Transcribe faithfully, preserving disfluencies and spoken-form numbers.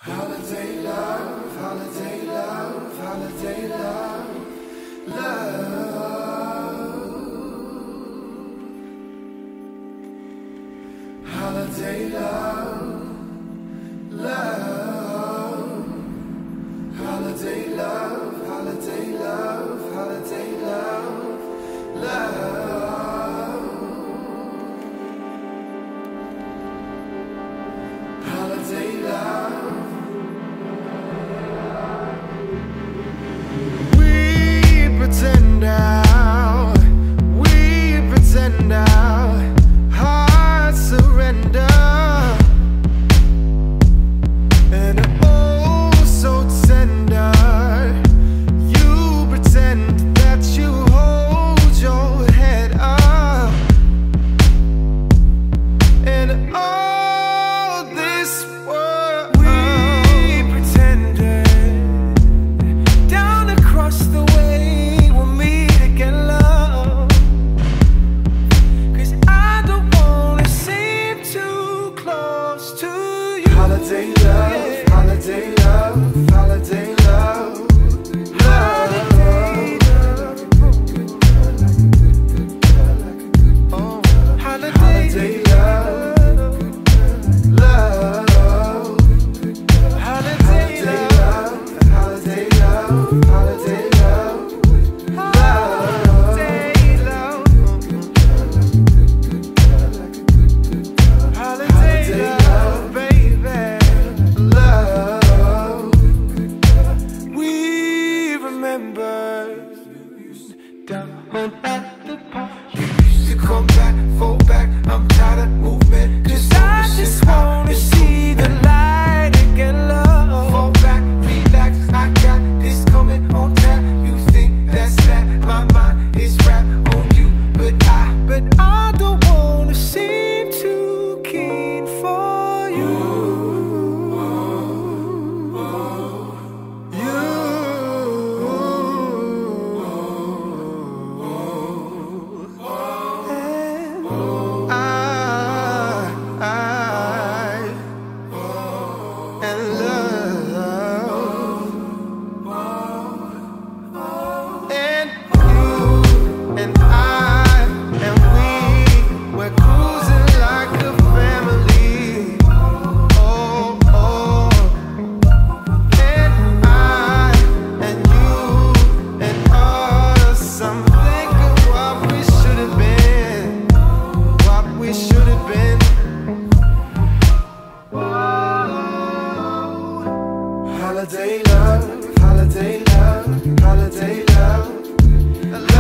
Holiday love, holiday love, holiday love, love. Holiday love, love. Holiday love, holiday love, holiday love, love. Holiday love. Pretend now, we pretend now, hearts surrender, and oh so tender, you pretend that you hold your head up, and all this world we pretended down across the way. Holiday love, holiday love, holiday love, love. Holiday love, love. Holiday love, holiday love, holiday love, love. Holiday love, baby. Down at the park, you used to come back, fall back. I'm tired of movement, cause I just wanna see the light again, love. Fall back, relax, I got this coming on tap. You think that's that, my mind is wrapped on you, but I, but I don't wanna seem too keen for you. Holiday love, holiday love, holiday love, love.